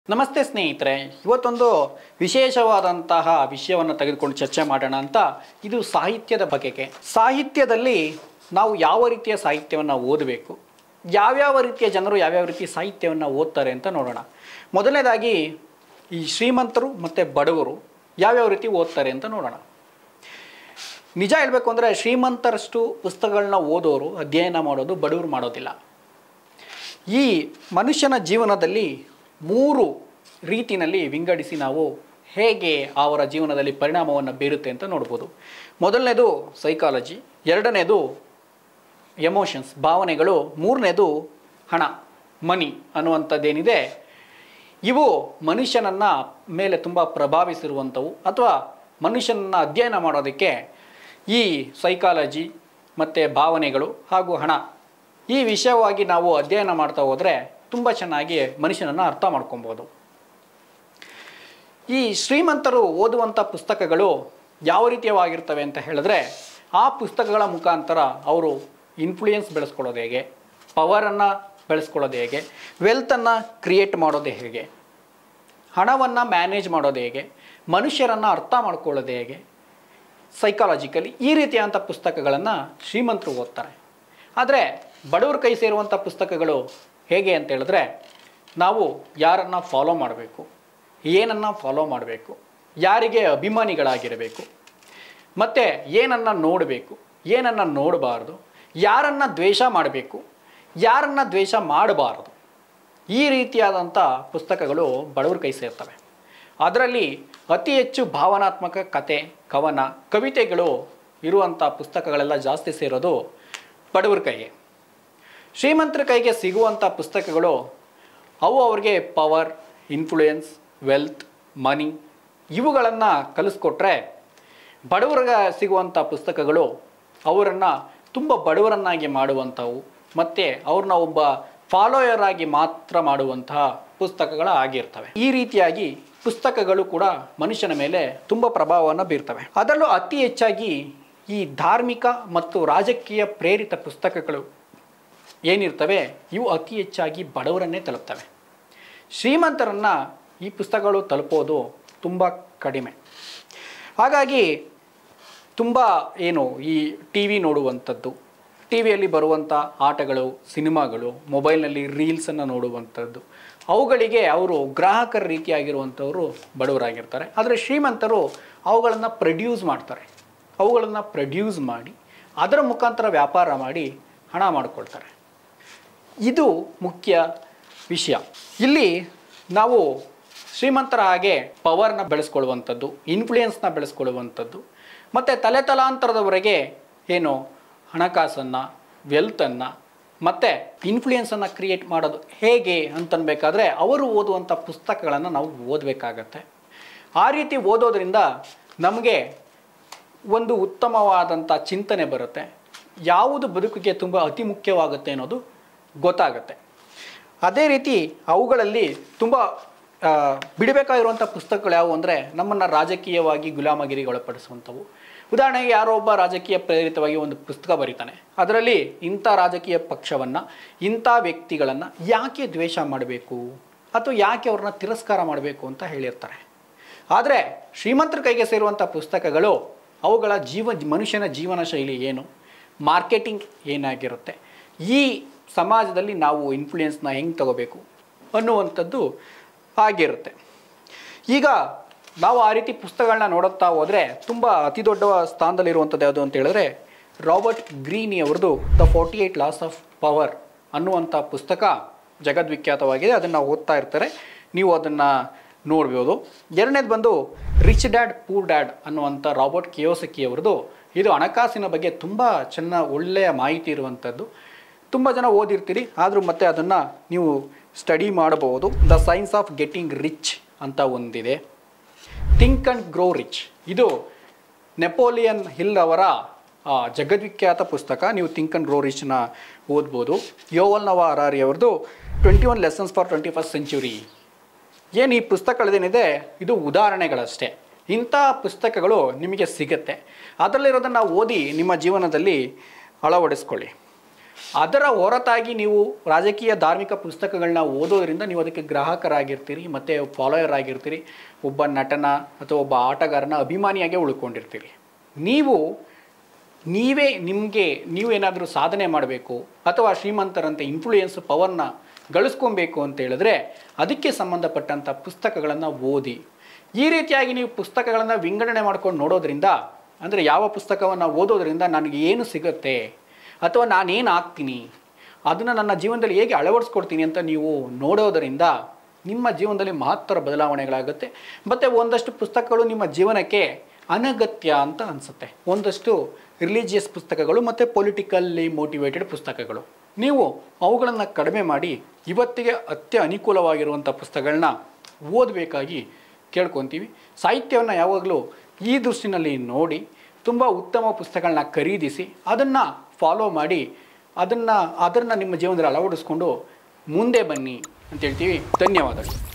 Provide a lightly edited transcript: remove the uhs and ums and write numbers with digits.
ನಮಸ್ತೆ ಸ್ನೇಹಿತರೆ, ಇವತ್ತೊಂದು ವಿಶೇಷವಾದಂತಹ ವಿಷಯವನ್ನು ತೆಗೆದುಕೊಂಡು ಚರ್ಚೆ ಮಾಡೋಣ ಅಂತ. ಇದು ಸಾಹಿತ್ಯದ ಬಗೆಗೆ. ಸಾಹಿತ್ಯದಲ್ಲಿ ನಾವು ಯಾವ ರೀತಿಯ ಸಾಹಿತ್ಯವನ್ನು ಓದಬೇಕು, ಯಾವ್ಯಾವ ರೀತಿಯ ಜನರು ಯಾವ್ಯಾವ ರೀತಿ ಸಾಹಿತ್ಯವನ್ನು ಓದ್ತಾರೆ ಅಂತ ನೋಡೋಣ. ಮೊದಲನೇದಾಗಿ ಈ ಶ್ರೀಮಂತರು ಮತ್ತು ಬಡವರು ಯಾವ್ಯಾವ ರೀತಿ ಓದ್ತಾರೆ ಅಂತ ನೋಡೋಣ. ನಿಜ ಹೇಳಬೇಕು ಅಂದರೆ ಶ್ರೀಮಂತರಷ್ಟು ಪುಸ್ತಕಗಳನ್ನ ಓದೋರು ಅಧ್ಯಯನ ಮಾಡೋದು ಬಡವರು ಮಾಡೋದಿಲ್ಲ. ಈ ಮನುಷ್ಯನ ಜೀವನದಲ್ಲಿ 3 ರೀತಿಯಲ್ಲಿ ವಿಂಗಡಿಸಿ ನಾವು ಹೇಗೆ ಅವರ ಜೀವನದಲ್ಲಿ ಪರಿಣಾಮವನ್ನು ಬೀರುತ್ತೆ ಅಂತ ನೋಡ್ಬೋದು. ಮೊದಲನೇದು ಸೈಕಾಲಜಿ, ಎರಡನೇದು ಎಮೋಷನ್ಸ್ ಭಾವನೆಗಳು, ಮೂರನೇದು ಹಣ ಮನಿ ಅನ್ನುವಂಥದ್ದೇನಿದೆ. ಇವು ಮನುಷ್ಯನನ್ನ ಮೇಲೆ ತುಂಬ ಪ್ರಭಾವಿಸಿರುವಂಥವು ಅಥವಾ ಮನುಷ್ಯನನ್ನು ಅಧ್ಯಯನ ಮಾಡೋದಕ್ಕೆ ಈ ಸೈಕಾಲಜಿ ಮತ್ತು ಭಾವನೆಗಳು ಹಾಗೂ ಹಣ ಈ ವಿಷಯವಾಗಿ ನಾವು ಅಧ್ಯಯನ ಮಾಡ್ತಾ ಹೋದರೆ ತುಂಬ ಚೆನ್ನಾಗಿ ಮನುಷ್ಯನನ್ನು ಅರ್ಥ ಮಾಡ್ಕೊಬೋದು. ಈ ಶ್ರೀಮಂತರು ಓದುವಂಥ ಪುಸ್ತಕಗಳು ಯಾವ ರೀತಿಯವಾಗಿರ್ತವೆ ಅಂತ ಹೇಳಿದ್ರೆ, ಆ ಪುಸ್ತಕಗಳ ಮುಖಾಂತರ ಅವರು ಇನ್ಫ್ಲೂಯೆನ್ಸ್ ಬೆಳೆಸ್ಕೊಳ್ಳೋದು ಹೇಗೆ, ಪವರನ್ನು ಬೆಳೆಸ್ಕೊಳ್ಳೋದು ಹೇಗೆ, ವೆಲ್ತನ್ನು ಕ್ರಿಯೇಟ್ ಮಾಡೋದು ಹೇಗೆ, ಹಣವನ್ನು ಮ್ಯಾನೇಜ್ ಮಾಡೋದು ಹೇಗೆ, ಮನುಷ್ಯರನ್ನು ಅರ್ಥ ಮಾಡ್ಕೊಳ್ಳೋದು ಹೇಗೆ, ಸೈಕಾಲಜಿಕಲಿ ಈ ರೀತಿಯಾದಂಥ ಪುಸ್ತಕಗಳನ್ನು ಶ್ರೀಮಂತರು ಓದ್ತಾರೆ. ಆದರೆ ಬಡವ್ರ ಕೈ ಸೇರುವಂಥ ಪುಸ್ತಕಗಳು ಹೇಗೆ ಅಂತ ಹೇಳಿದ್ರೆ, ನಾವು ಯಾರನ್ನು ಫಾಲೋ ಮಾಡಬೇಕು, ಏನನ್ನು ಫಾಲೋ ಮಾಡಬೇಕು, ಯಾರಿಗೆ ಅಭಿಮಾನಿಗಳಾಗಿರಬೇಕು, ಮತ್ತು ಏನನ್ನು ನೋಡಬೇಕು, ಏನನ್ನು ನೋಡಬಾರ್ದು, ಯಾರನ್ನು ದ್ವೇಷ ಮಾಡಬೇಕು, ಯಾರನ್ನು ದ್ವೇಷ ಮಾಡಬಾರ್ದು, ಈ ರೀತಿಯಾದಂಥ ಪುಸ್ತಕಗಳು ಬಡವ್ರ ಕೈ ಸೇರ್ತವೆ. ಅದರಲ್ಲಿ ಅತಿ ಹೆಚ್ಚು ಭಾವನಾತ್ಮಕ ಕತೆ, ಕವನ, ಕವಿತೆಗಳು ಇರುವಂಥ ಪುಸ್ತಕಗಳೆಲ್ಲ ಜಾಸ್ತಿ ಸೇರೋದು ಬಡವ್ರ ಕೈಗೆ. ಶ್ರೀಮಂತರ ಕೈಗೆ ಸಿಗುವಂಥ ಪುಸ್ತಕಗಳು ಅವು ಅವ್ರಿಗೆ ಪವರ್, ಇನ್ಫ್ಲೂಯೆನ್ಸ್, ವೆಲ್ತ್, ಮನಿ ಇವುಗಳನ್ನು ಕಲಿಸ್ಕೊಟ್ರೆ, ಬಡವರಿಗೆ ಸಿಗುವಂಥ ಪುಸ್ತಕಗಳು ಅವರನ್ನು ತುಂಬ ಬಡವರನ್ನಾಗಿ ಮಾಡುವಂಥವು ಮತ್ತು ಅವ್ರನ್ನ ಒಬ್ಬ ಫಾಲೋಯರ್ ಆಗಿ ಮಾತ್ರ ಮಾಡುವಂತಹ ಪುಸ್ತಕಗಳು ಆಗಿರ್ತವೆ. ಈ ರೀತಿಯಾಗಿ ಪುಸ್ತಕಗಳು ಕೂಡ ಮನುಷ್ಯನ ಮೇಲೆ ತುಂಬ ಪ್ರಭಾವವನ್ನು ಬೀರ್ತವೆ. ಅದರಲ್ಲೂ ಅತಿ ಹೆಚ್ಚಾಗಿ ಈ ಧಾರ್ಮಿಕ ಮತ್ತು ರಾಜಕೀಯ ಪ್ರೇರಿತ ಪುಸ್ತಕಗಳು ಏನಿರ್ತವೆ ಇವು ಅತಿ ಹೆಚ್ಚಾಗಿ ಬಡವರನ್ನೇ ತಲುಪ್ತವೆ. ಶ್ರೀಮಂತರನ್ನು ಈ ಪುಸ್ತಕಗಳು ತಲುಪೋದು ತುಂಬ ಕಡಿಮೆ. ಹಾಗಾಗಿ ತುಂಬ ಈ ಟಿ ವಿ ನೋಡುವಂಥದ್ದು, ಟಿ ವಿಯಲ್ಲಿ ಬರುವಂಥ ಆಟಗಳು, ಸಿನಿಮಾಗಳು, ಮೊಬೈಲ್ನಲ್ಲಿ ರೀಲ್ಸನ್ನು ನೋಡುವಂಥದ್ದು, ಅವುಗಳಿಗೆ ಅವರು ಗ್ರಾಹಕರ ರೀತಿಯಾಗಿರುವಂಥವರು ಬಡವರಾಗಿರ್ತಾರೆ. ಆದರೆ ಶ್ರೀಮಂತರು ಅವುಗಳನ್ನು ಪ್ರೊಡ್ಯೂಸ್ ಮಾಡ್ತಾರೆ. ಅವುಗಳನ್ನು ಪ್ರೊಡ್ಯೂಸ್ ಮಾಡಿ ಅದರ ಮುಖಾಂತರ ವ್ಯಾಪಾರ ಮಾಡಿ ಹಣ ಮಾಡಿಕೊಳ್ತಾರೆ. ಇದು ಮುಖ್ಯ ವಿಷಯ. ಇಲ್ಲಿ ನಾವು ಶ್ರೀಮಂತರ ಹಾಗೆ ಪವರ್ನ ಬೆಳೆಸ್ಕೊಳ್ಳುವಂಥದ್ದು, ಇನ್ಫ್ಲೂಯೆನ್ಸ್ನ ಬೆಳೆಸ್ಕೊಳ್ಳುವಂಥದ್ದು ಮತ್ತು ತಲೆತಲಾಂತರದವರೆಗೆ ಹಣಕಾಸನ್ನು, ವೆಲ್ತನ್ನು ಮತ್ತು ಇನ್ಫ್ಲೂಯೆನ್ಸನ್ನು ಕ್ರಿಯೇಟ್ ಮಾಡೋದು ಹೇಗೆ ಅಂತನ್ಬೇಕಾದ್ರೆ ಅವರು ಓದುವಂಥ ಪುಸ್ತಕಗಳನ್ನು ನಾವು ಓದಬೇಕಾಗತ್ತೆ. ಆ ರೀತಿ ಓದೋದ್ರಿಂದ ನಮಗೆ ಒಂದು ಉತ್ತಮವಾದಂಥ ಚಿಂತನೆ ಬರುತ್ತೆ. ಯಾವುದು ಬದುಕಿಗೆ ತುಂಬ ಅತಿ ಮುಖ್ಯವಾಗುತ್ತೆ ಅನ್ನೋದು ಗೊತ್ತಾಗುತ್ತೆ. ಅದೇ ರೀತಿ ಅವುಗಳಲ್ಲಿ ತುಂಬ ಬಿಡಬೇಕಾಗಿರುವಂಥ ಪುಸ್ತಕಗಳು ಯಾವುವು ಅಂದರೆ, ನಮ್ಮನ್ನು ರಾಜಕೀಯವಾಗಿ ಗುಲಾಮಗಿರಿಗೆ ಒಳಪಡಿಸುವಂಥವು. ಉದಾಹರಣೆಗೆ ಯಾರೋ ಒಬ್ಬ ರಾಜಕೀಯ ಪ್ರೇರಿತವಾಗಿ ಒಂದು ಪುಸ್ತಕ ಬರೀತಾನೆ. ಅದರಲ್ಲಿ ಇಂಥ ರಾಜಕೀಯ ಪಕ್ಷವನ್ನು, ಇಂಥ ವ್ಯಕ್ತಿಗಳನ್ನು ಯಾಕೆ ದ್ವೇಷ ಮಾಡಬೇಕು ಅಥವಾ ಯಾಕೆ ಅವ್ರನ್ನ ತಿರಸ್ಕಾರ ಮಾಡಬೇಕು ಅಂತ ಹೇಳಿರ್ತಾರೆ. ಆದರೆ ಶ್ರೀಮಂತರ ಕೈಗೆ ಸೇರುವಂಥ ಪುಸ್ತಕಗಳು ಅವುಗಳ ಮನುಷ್ಯನ ಜೀವನ ಶೈಲಿ ಏನು, ಮಾರ್ಕೆಟಿಂಗ್ ಏನಾಗಿರುತ್ತೆ, ಈ ಸಮಾಜದಲ್ಲಿ ನಾವು ಇನ್ಫ್ಲೂಯೆನ್ಸ್ನ ಹೆಂಗೆ ತಗೋಬೇಕು ಅನ್ನುವಂಥದ್ದು ಆಗಿರುತ್ತೆ. ಈಗ ನಾವು ಆ ರೀತಿ ಪುಸ್ತಕಗಳನ್ನ ನೋಡುತ್ತಾ ಹೋದರೆ ತುಂಬ ಅತಿ ದೊಡ್ಡ ಸ್ಥಾನದಲ್ಲಿರುವಂಥದ್ದು ಯಾವುದು ಅಂತ ಹೇಳಿದ್ರೆ, ರಾಬರ್ಟ್ ಗ್ರೀನಿ ಅವ್ರದ್ದು ದ 48 ಲಾಸ್ ಆಫ್ ಪವರ್ ಅನ್ನುವಂಥ ಪುಸ್ತಕ ಜಗದ್ವಿಖ್ಯಾತವಾಗಿದೆ. ಅದನ್ನು ಓದ್ತಾ ಇರ್ತಾರೆ, ನೀವು ಅದನ್ನು ನೋಡ್ಬೋದು. ಎರಡನೇದು ಬಂದು ರಿಚ್ ಡ್ಯಾಡ್ ಪೂರ್ ಡ್ಯಾಡ್ ಅನ್ನುವಂಥ ರಾಬರ್ಟ್ ಕಿಯೋಸಕಿ ಅವ್ರದ್ದು. ಇದು ಹಣಕಾಸಿನ ಬಗ್ಗೆ ತುಂಬ ಒಳ್ಳೆಯ ಮಾಹಿತಿ ಇರುವಂಥದ್ದು. ತುಂಬ ಜನ ಓದಿರ್ತೀರಿ, ಆದರೂ ಮತ್ತೆ ಅದನ್ನು ನೀವು ಸ್ಟಡಿ ಮಾಡಬಹುದು. The science of getting rich ಅಂತ ಒಂದಿದೆ. ಥಿಂಕ್ ಆ್ಯಂಡ್ ಗ್ರೋ ರಿಚ್, ಇದು ನೆಪೋಲಿಯನ್ ಹಿಲ್ ಅವರ ಜಗದ್ವಿಖ್ಯಾತ ಪುಸ್ತಕ. ನೀವು ಥಿಂಕ್ ಆ್ಯಂಡ್ ಗ್ರೋ ರಿಚ್ನ ಓದ್ಬೋದು. ಯೋವಲ್ ನೋವಾ ಹರಾರಿ ಅವ್ರದ್ದು 21 ಲೆಸನ್ಸ್ ಫಾರ್ 21st ಸೆಂಚುರಿ. ಏನು ಈ ಪುಸ್ತಕಗಳೇನಿದೆ ಇದು ಉದಾಹರಣೆಗಳಷ್ಟೇ. ಇಂಥ ಪುಸ್ತಕಗಳು ನಿಮಗೆ ಸಿಗುತ್ತೆ. ಅದರಲ್ಲಿರೋದನ್ನು ಓದಿ ನಿಮ್ಮ ಜೀವನದಲ್ಲಿ ಅಳವಡಿಸ್ಕೊಳ್ಳಿ. ಅದರ ಹೊರತಾಗಿ ನೀವು ರಾಜಕೀಯ ಧಾರ್ಮಿಕ ಪುಸ್ತಕಗಳನ್ನ ಓದೋದ್ರಿಂದ ನೀವು ಅದಕ್ಕೆ ಗ್ರಾಹಕರಾಗಿರ್ತೀರಿ ಮತ್ತು ಫಾಲೋಯರ್ ಆಗಿರ್ತೀರಿ, ಒಬ್ಬ ನಟನ ಅಥವಾ ಒಬ್ಬ ಆಟಗಾರನ ಅಭಿಮಾನಿಯಾಗೆ ಉಳ್ಕೊಂಡಿರ್ತೀರಿ. ನೀವೇನಾದರೂ ಸಾಧನೆ ಮಾಡಬೇಕು ಅಥವಾ ಶ್ರೀಮಂತರಂತೆ ಇನ್ಫ್ಲೂಯೆನ್ಸ್ ಪವರ್ನ ಗಳಿಸ್ಕೊಬೇಕು ಅಂತ ಹೇಳಿದ್ರೆ ಅದಕ್ಕೆ ಸಂಬಂಧಪಟ್ಟಂಥ ಪುಸ್ತಕಗಳನ್ನು ಓದಿ. ಈ ರೀತಿಯಾಗಿ ನೀವು ಪುಸ್ತಕಗಳನ್ನು ವಿಂಗಡಣೆ ಮಾಡ್ಕೊಂಡು ನೋಡೋದ್ರಿಂದ, ಅಂದರೆ ಯಾವ ಪುಸ್ತಕವನ್ನು ಓದೋದ್ರಿಂದ ನನಗೆ ಏನು ಸಿಗುತ್ತೆ ಅಥವಾ ನಾನೇನು ಆಗ್ತೀನಿ, ಅದನ್ನು ನನ್ನ ಜೀವನದಲ್ಲಿ ಹೇಗೆ ಅಳವಡಿಸ್ಕೊಡ್ತೀನಿ ಅಂತ ನೀವು ನೋಡೋದರಿಂದ ನಿಮ್ಮ ಜೀವನದಲ್ಲಿ ಮಹತ್ತರ ಬದಲಾವಣೆಗಳಾಗುತ್ತೆ. ಮತ್ತು ಒಂದಷ್ಟು ಪುಸ್ತಕಗಳು ನಿಮ್ಮ ಜೀವನಕ್ಕೆ ಅನಗತ್ಯ ಅಂತ ಅನಿಸುತ್ತೆ. ಒಂದಷ್ಟು ರಿಲಿಜಿಯಸ್ ಪುಸ್ತಕಗಳು ಮತ್ತು ಪೊಲಿಟಿಕಲ್ಲಿ ಮೋಟಿವೇಟೆಡ್ ಪುಸ್ತಕಗಳು, ನೀವು ಅವುಗಳನ್ನು ಕಡಿಮೆ ಮಾಡಿ ಇವತ್ತಿಗೆ ಅನುಕೂಲವಾಗಿರುವಂಥ ಪುಸ್ತಕಗಳನ್ನ ಓದಬೇಕಾಗಿ ಕೇಳ್ಕೊತೀವಿ. ಸಾಹಿತ್ಯವನ್ನು ಯಾವಾಗಲೂ ಈ ದೃಷ್ಟಿನಲ್ಲಿ ನೋಡಿ ತುಂಬ ಉತ್ತಮ ಪುಸ್ತಕಗಳನ್ನ ಖರೀದಿಸಿ ಅದನ್ನು ಫಾಲೋ ಮಾಡಿ ಅದನ್ನು ನಿಮ್ಮ ಜೀವನದಲ್ಲಿ ಅಳವಡಿಸ್ಕೊಂಡು ಮುಂದೆ ಬನ್ನಿ ಅಂತ ಹೇಳ್ತೀವಿ. ಧನ್ಯವಾದಗಳು.